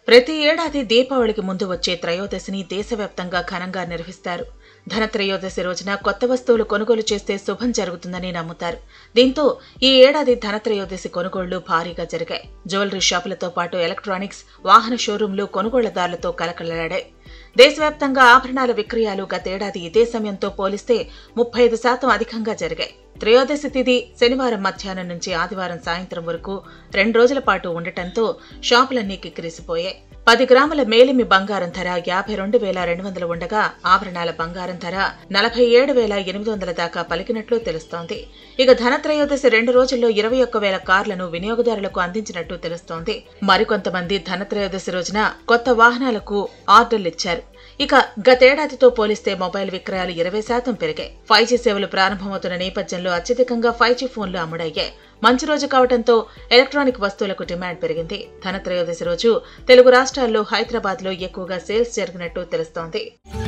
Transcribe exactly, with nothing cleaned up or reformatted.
ప్రతి ఏడాది దీపావళికి ముందు వచ్చే త్రయోదశిని దేశవ్యాప్తంగా ఘనంగా నిర్వహిస్తారు. ధనత్రయోదశి రోజున కొత్త వస్తువులు కొనుగోలు చేస్తే శుభం జరుగుతుందని నమ్ముతారు. దీంతో ఈ ఏడాది ధనత్రయోదశి కొనుగోళ్లు భారీగా జరిగాయి. జ్యువెలరీ షాపులతో పాటు ఎలక్ట్రానిక్స్, వాహన షోరూంలు కొనుగోళ్లదారులతో కలకలలాడాయి. దేశవ్యాప్తంగా ఆభరణాల విక్రయాలు గతేడాది ఇదే సమయంతో పోలిస్తే ముప్పై ఐదు శాతం అధికంగా జరిగాయి. త్రయోదశి తిథి శనివారం మధ్యాహ్నం నుంచి ఆదివారం సాయంత్రం వరకు రెండు రోజుల పాటు ఉండటంతో షాపులన్నీ కిక్కిరిసిపోయాయి. పది గ్రాముల మేలిమి బంగారం ధర యాభై రెండు వేల రెండు వందలు ఉండగా ఆభరణాల బంగారం ధర నలభై ఏడు వేల ఎనిమిది వందల దాకా పలికినట్లు తెలుస్తోంది. ఇక ధనత్రయోదశి రెండు రోజుల్లో ఇరవై ఒక్క వేల కార్లను వినియోగదారులకు అందించినట్టు తెలుస్తోంది. మరికొంతమంది ధనత్రయోదశి రోజున కొత్త వాహనాలకు ఆర్డర్లిచ్చారు. ఇక గతేడాదితో పోలిస్తే మొబైల్ విక్రయాలు ఇరవై శాతం పెరిగాయి. ఫైవ్ జీ సేవలు ప్రారంభమవుతున్న నేపథ్యంలో అత్యధికంగా ఫైవ్ జీ ఫోన్లు అమ్ముడయ్యాయి. మంచి రోజు కావడంతో ఎలక్ట్రానిక్ వస్తువులకు డిమాండ్ పెరిగింది. ధనత్రయోదశి రోజు తెలుగు రాష్ట్రాల్లో హైదరాబాద్ లో ఎక్కువగా సేల్స్ జరిగినట్టు తెలుస్తోంది.